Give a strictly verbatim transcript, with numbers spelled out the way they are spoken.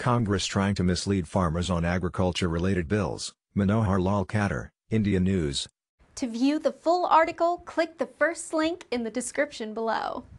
Congress trying to mislead farmers on agriculture-related bills. Manohar Lal Khattar, India News. To view the full article, click the first link in the description below.